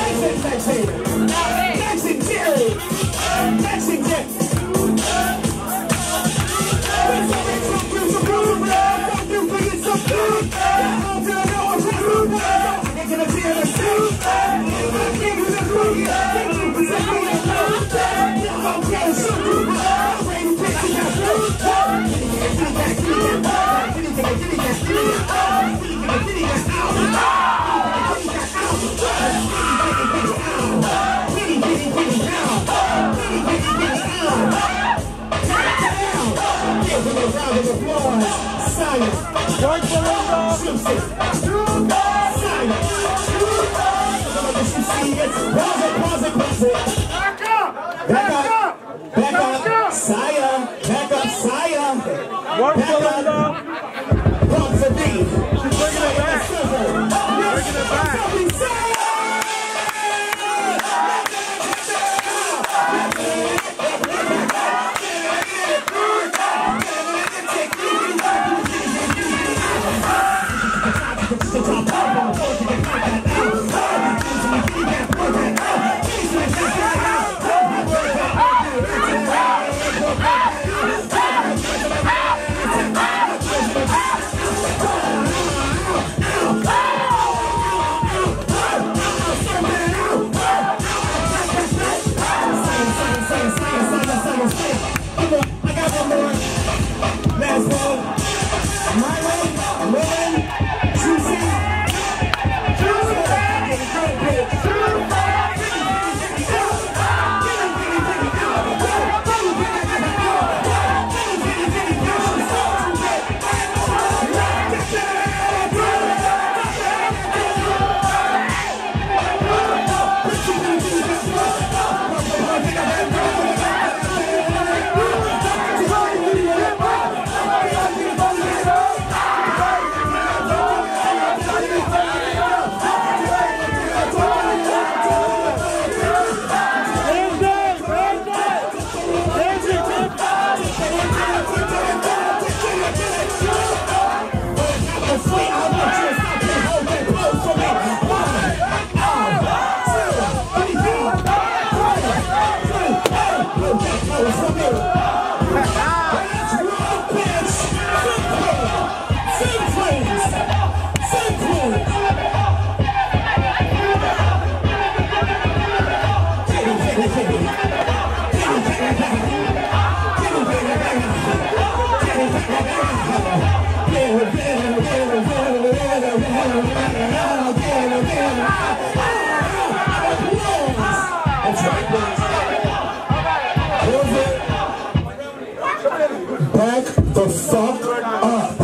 Back the fuck up.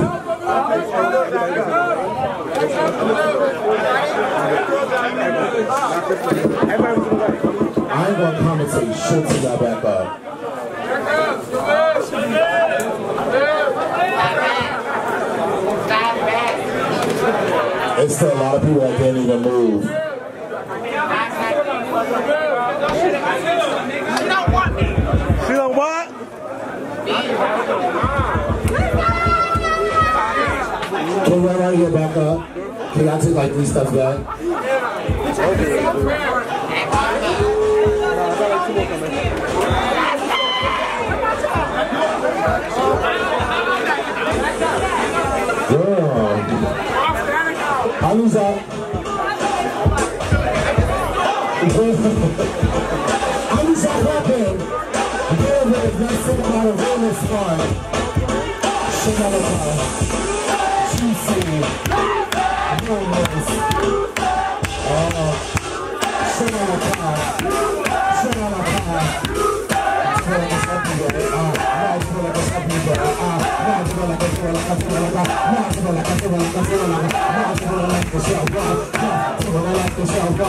I ain't gonna commentate shit till y'all back up. There's still a lot of people that can't even move. She don't what? Can you run out here back up? Can y'all take like these stuff back? Girl. I'll lose up. I'll lose up rapping. Girl, if not sick about a realness fun. Shit on the car. Juicy. Realness. Oh. Shit on the car. Shit on the car. I feel like it's everywhere. I feel like it's everywhere. I feel like it's everywhere. I feel like it's everywhere. I feel like it's everywhere. I feel like it's everywhere. I feel like it's everywhere.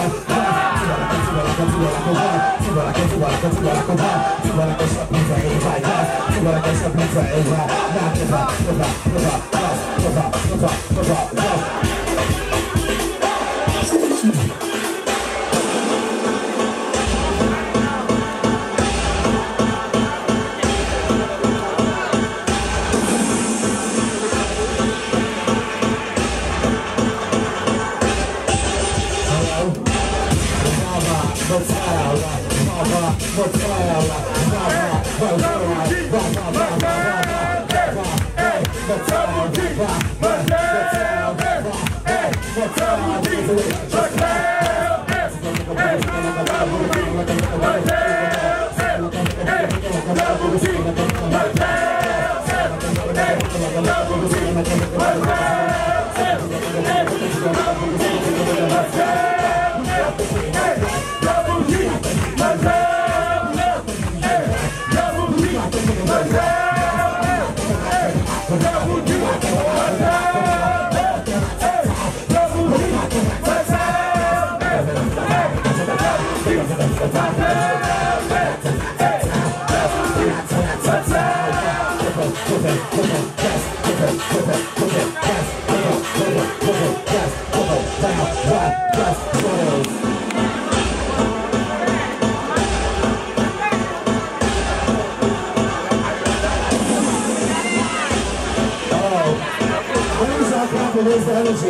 Where's the energy?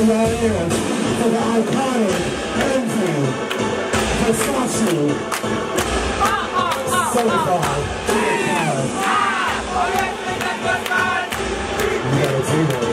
right here for the iconic Envy Versace certified. You gotta do it.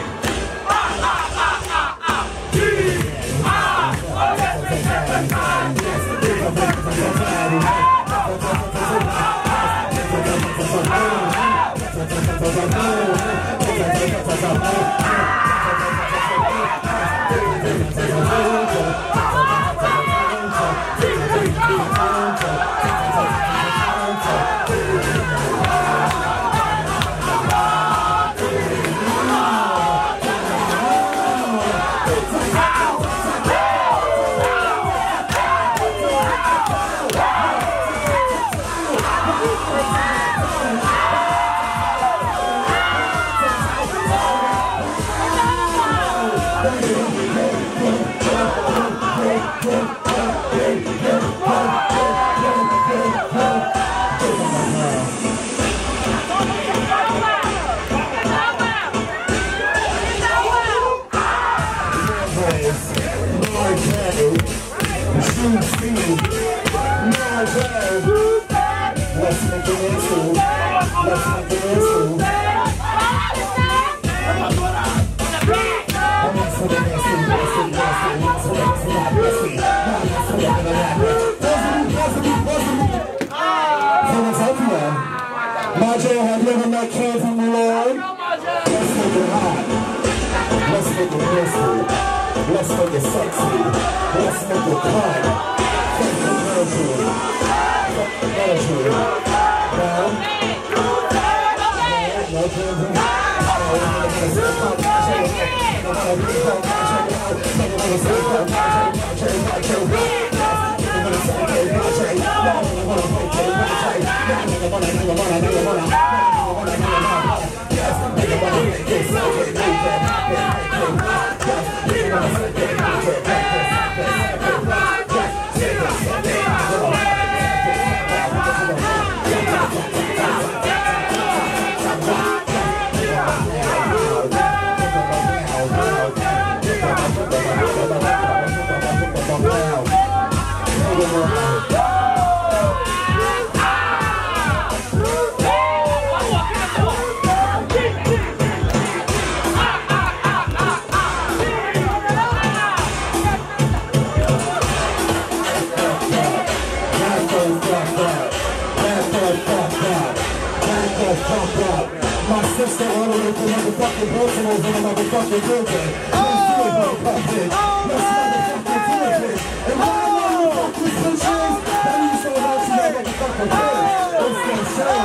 Majo, have you ever met Ken from the Lord? Let's make it hot. Let's make it risky. Let's make it sexy. Let's make it fun. Fuck the energy. Fuck the energy. My sister all the way from motherfucking Baltimore in a motherfucking building. Let's do it, motherfucker. Let's motherfucking do it. And when I fuck these bitches, that means so much to that motherfucking bitch. It's gonna show.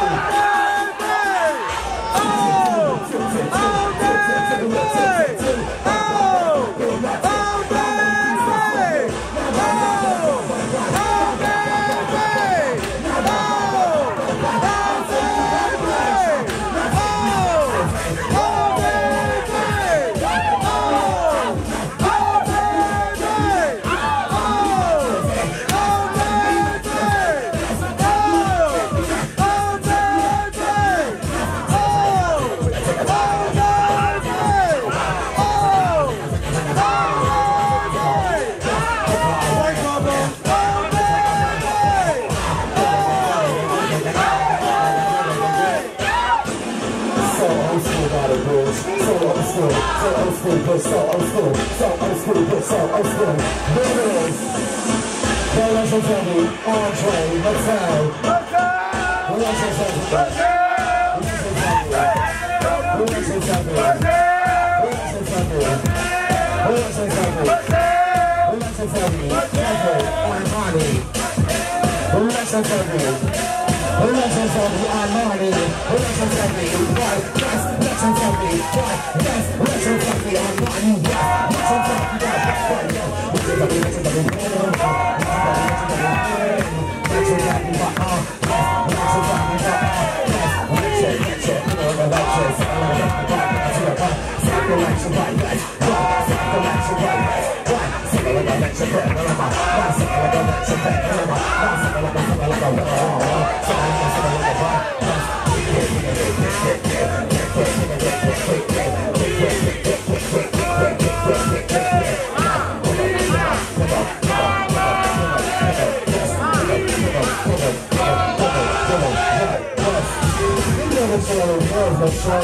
sure it was, but sure.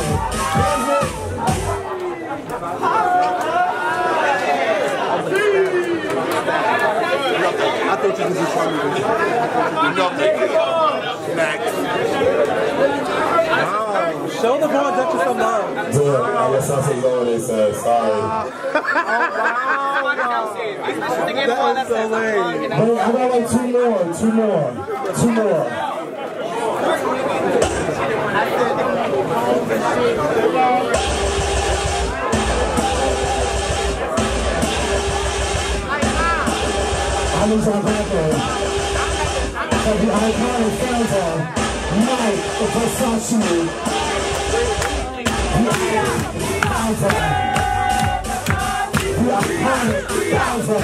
I thought you was just trying to next. Wow. Show the ball that you some love. Good. I guess I'll take over this. Sorry. Oh, wow. That is so lame. I got like two more. I need some background. For the iconic Fanta, Mike the Versace. The iconic Fanta.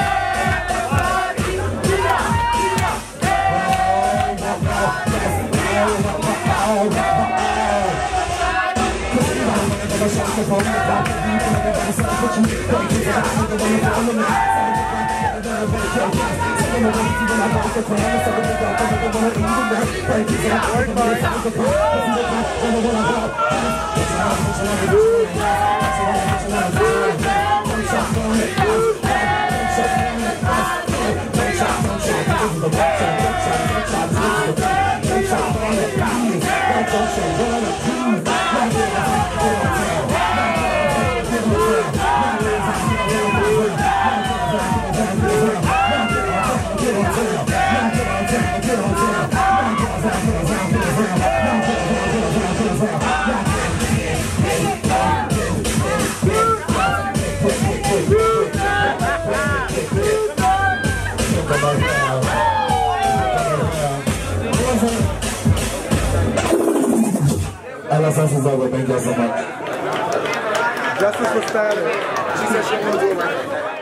LSS is over. Thank you so much. Justice was static. She said she wouldn't do it right.